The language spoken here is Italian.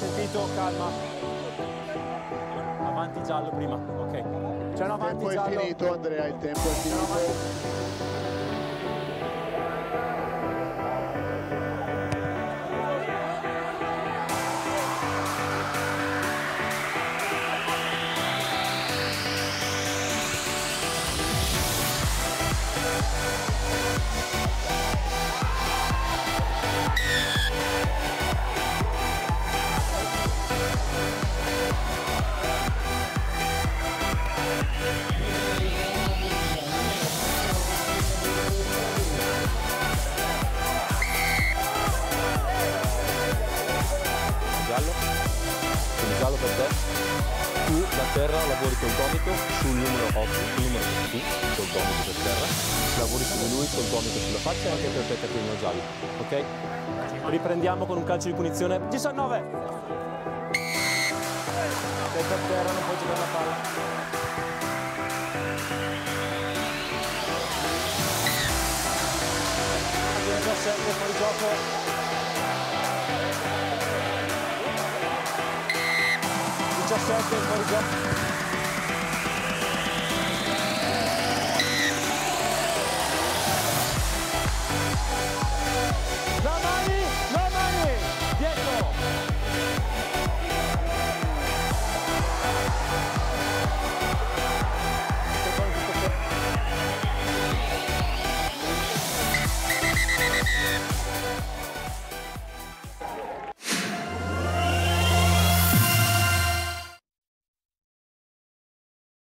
sentito, calma. Avanti giallo prima, ok. C'è un avanti giallo. Il tempo è finito, Andrea, il tempo è finito. Giallo per te, tu da terra lavori col gomito sul numero 8, sul numero tu, col gomito per terra, lavori su di lui col gomito sulla faccia e anche per te catino giallo, ok? Riprendiamo con un calcio di punizione, 19! Sei per terra, non puoi giocare la palla. 17 fuori gioco. 17 fuori gioco.